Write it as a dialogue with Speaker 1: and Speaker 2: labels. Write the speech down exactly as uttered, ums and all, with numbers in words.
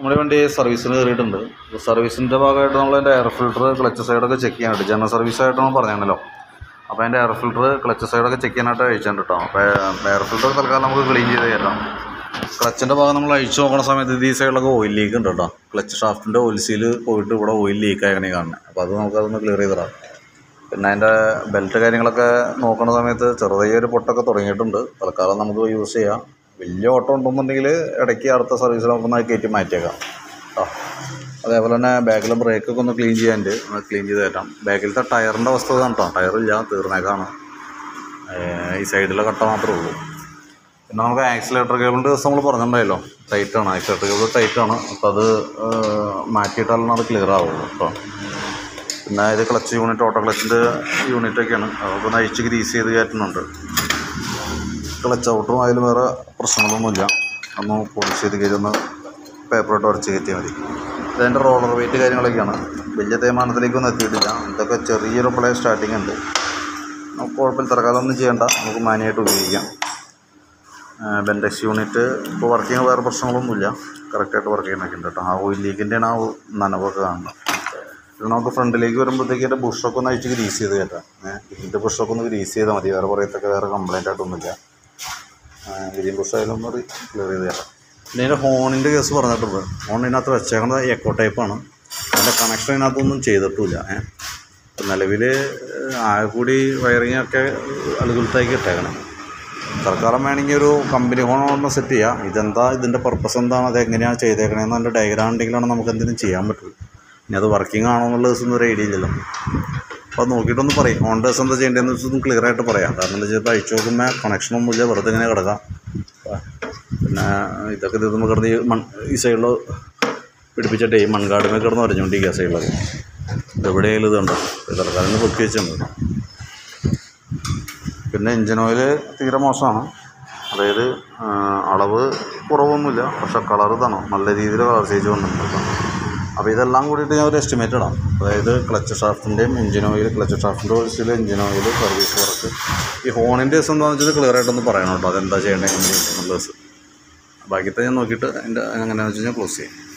Speaker 1: നമ്മുടെ വണ്ടി സർവീസിന് കയറിയിട്ടുണ്ട്. സർവീസിൻ്റെ ഭാഗമായിട്ട് നമ്മൾ അതിൻ്റെ എയർ ഫിൽറ്റർ, ക്ലച്ച് സൈഡൊക്കെ ചെക്ക് ചെയ്യാനായിട്ട് ജനറൽ സർവീസായിട്ട് നമ്മൾ പറഞ്ഞാണല്ലോ. അപ്പോൾ അതിൻ്റെ എയർ ഫിൽറ്റർ, ക്ലച്ച് സൈഡൊക്കെ ചെക്ക് ചെയ്യാനായിട്ട് അയച്ചിട്ടുണ്ട് കേട്ടോ. അപ്പോൾ എയർ ഫിൽറ്റർ തൽക്കാലം നമുക്ക് ക്ലീൻ ചെയ്ത് തരാം. ക്ലച്ചിൻ്റെ ഭാഗം നമ്മൾ അഴിച്ചു നോക്കുന്ന സമയത്ത് ഈ സൈഡിലൊക്കെ ഓയിൽ ലീക്ക് ഉണ്ട് കേട്ടോ. ക്ലച്ച് ഷാഫ്റ്റിൻ്റെ ഓയിൽ സീൽ പോയിട്ട് ഇവിടെ ഓയിൽ ലീക്ക് ആയതാണ് കാണുന്നത്. അപ്പോൾ അത് നമുക്കതൊന്ന് ക്ലിയർ ചെയ്തിടാം. പിന്നെ അതിൻ്റെ ബെൽറ്റ് കാര്യങ്ങളൊക്കെ നോക്കുന്ന സമയത്ത് ചെറുതായൊരു പൊട്ടൊക്കെ തുടങ്ങിയിട്ടുണ്ട്. തൽക്കാലം നമുക്ക് യൂസ് ചെയ്യാം. വലിയ ഓട്ടം ഉണ്ടെന്നുണ്ടെങ്കിൽ ഇടയ്ക്ക് അടുത്ത സർവീസിൽ നമുക്കൊന്ന് കയറ്റി മാറ്റിയേക്കാം കേട്ടോ. അതേപോലെ തന്നെ ബാക്കിലെ ബ്രേക്കൊക്കെ ഒന്ന് ക്ലീൻ ചെയ്യാനുണ്ട്, ക്ലീൻ ചെയ്ത് തരാം. ബാക്കിലത്തെ ടയറിൻ്റെ അവസ്ഥ ഇതാണ് കേട്ടോ. ടയറില്ല, തീർന്നേക്കാണ്. ഈ സൈഡിലെ കട്ട മാത്രമേ ഉള്ളൂ. പിന്നെ നമുക്ക് ആക്സിലേറ്റർ കേബിളിൻ്റെ ദിവസം നമ്മൾ പറഞ്ഞിട്ടുണ്ടായല്ലോ, ടൈറ്റാണ്. Accelerator cable ടൈറ്റാണ്. അപ്പോൾ അത് മാറ്റിയിട്ടാലാണ് അത് ക്ലിയർ ആവുള്ളൂ കേട്ടോ. പിന്നെ ഇത് ക്ലച്ച് യൂണിറ്റ്, ഓട്ടോ ക്ലച്ചിൻ്റെ യൂണിറ്റൊക്കെയാണ്. അതൊക്കെ ഒന്ന് അഴിച്ച് ഗ്രീസ് ചെയ്ത് കയറ്റുന്നുണ്ട്. ക്ലച്ച് ഔട്ടും അതിൽ വേറെ പ്രശ്നങ്ങളൊന്നുമില്ല. ഒന്ന് പോളിഷ് ചെയ്ത് കയറ്റി ഒന്ന് പേപ്പറോട്ട് ഉടച്ച് കയറ്റിയാൽ മതി. ഇതിൻ്റെ റോളർ വെയിറ്റ് കാര്യങ്ങളൊക്കെയാണ്. വലിയ തേയ്മാനത്തിലേക്കൊന്നും എത്തിയിട്ടില്ല. ഇതൊക്കെ ചെറിയൊരു പ്ലേ സ്റ്റാർട്ടിങ് ഉണ്ട്. നമുക്ക് കുഴപ്പമില്ല, തൽക്കാലമൊന്നും ചെയ്യേണ്ട, നമുക്ക് മാനുവായിട്ട് ഉപയോഗിക്കാം. ബെൻഡെക്സ് യൂണിറ്റ് ഇപ്പോൾ വർക്കിങ് വേറെ പ്രശ്നങ്ങളൊന്നുമില്ല, കറക്റ്റായിട്ട് വർക്ക് ചെയ്യുന്നൊക്കെ ഉണ്ട് കേട്ടോ. ആ ഓയിൽ ലീക്കിൻ്റെയാണ് ആ നനവൊക്കെ കാണുന്നത്. ഇത് നമുക്ക് ഫ്രണ്ടിലേക്ക് വരുമ്പോഴത്തേക്ക് എൻ്റെ ബുഷൊക്കെ ഒന്ന് അഴിച്ച് ഗ്രീസ് ചെയ്ത് കയറ്റാം. ഇതിൻ്റെ ബുഷൊക്കെ ഒന്ന് ഗ്രീസ് ചെയ്താൽ മതി. വേറെ പറയത്തൊക്കെ വേറെ കംപ്ലൈൻ്റ് ആയിട്ടൊന്നുമില്ല. ഗ്രീൻ ബുഷ് ആയാലും ഒന്ന് ക്ലിയർ ചെയ്ത് തരാം. പിന്നെ ഇതിൻ്റെ ഹോണിൻ്റെ കേസ് പറഞ്ഞിട്ടുണ്ട്. ഹോൺ ഇതിനകത്ത് വെച്ചേക്കുന്നത് എക്കോ ടൈപ്പാണ്. അതിൻ്റെ കണക്ഷൻ ഇതിനകത്തൊന്നും ചെയ്തിട്ടില്ല. നിലവിൽ ആകെ കൂടി വയറിങ്ങൊക്കെ അലുകുലത്താക്കി ഇട്ടേക്കണം. തൽക്കാലം വേണമെങ്കിൽ ഒരു കമ്പനി ഹോൺ ഒന്ന് സെറ്റ് ചെയ്യാം. ഇതെന്താ, ഇതിൻ്റെ പർപ്പസ് എന്താണ്, അത് എങ്ങനെയാണ് ചെയ്തേക്കണേന്ന് അതിൻ്റെ ഡയഗ്രാം ഉണ്ടെങ്കിലാണ് നമുക്ക് എന്തെങ്കിലും ചെയ്യാൻ പറ്റുള്ളൂ. ഇനി അത് വർക്കിംഗ് ആണോ എന്നുള്ള ദിവസം ഒരു ഐഡിയ ഇല്ലല്ലോ. അപ്പോൾ അത് നോക്കിയിട്ടൊന്ന് പറയും. ഹോൺ ഡേഴ്സ് എന്താ ചെയ്യേണ്ടതെന്ന് വെച്ചൊന്നും ക്ലിയർ ആയിട്ട് പറയാം. കാരണം എന്താ വെച്ചാൽ അഴിച്ചു നോക്കുമ്പോൾ കണക്ഷനൊന്നുമില്ല, വെറുതെ ഇങ്ങനെ കിടക്കാം. പിന്നെ ഇതൊക്കെ ഇത് നമ്മൾ കിടന്ന് ഈ മൺ ഈ സൈഡിൽ പിടിപ്പിച്ചിട്ടേ ഈ മൺകാടുമേ കിടന്ന് വരഞ്ഞുകൊണ്ടിരിക്കുക സൈഡിലൊക്കെ. ഇതെവിടെയായാലും ഇതുണ്ടോ, തൽക്കാലം പൊക്കി വെച്ചിട്ടുണ്ട്. പിന്നെ എഞ്ചിൻ ഓയിൽ തീരെ മോശമാണ്. അതായത് അളവ് കുറവൊന്നുമില്ല, പക്ഷെ കളർ ഇതാണ് നല്ല രീതിയിൽ കളർ ചേഞ്ച് വന്നിട്ടുണ്ട്. അപ്പോൾ ഇതെല്ലാം കൂടിയിട്ട് ഞാൻ ഒരു എസ്റ്റിമേറ്റ് ഇടാം. അതായത് ക്ലച്ച് ഷാഫ്റ്റിൻ്റെയും എഞ്ചിൻ ഓയിൽ, ക്ലച്ച് ഷാഫ്റ്റിൻ്റെ ഓയിൽസിൽ എഞ്ചിൻ ഓയിൽ, സർവീസ് വർക്ക്. ഈ ഹോണിൻ്റെ ദിവസം എന്താണെന്ന് വെച്ചാൽ ക്ലിയർ ആയിട്ടൊന്ന് പറയണം കേട്ടോ. അതെന്താ ചെയ്യേണ്ടത്, എങ്ങനെ എന്നുള്ള ദിവസം. ബാക്കിയത്തെ ഞാൻ നോക്കിയിട്ട് അതിൻ്റെ എങ്ങനെയാണെന്ന് വെച്ച് കഴിഞ്ഞാൽ ക്ലോസ് ചെയ്യാം.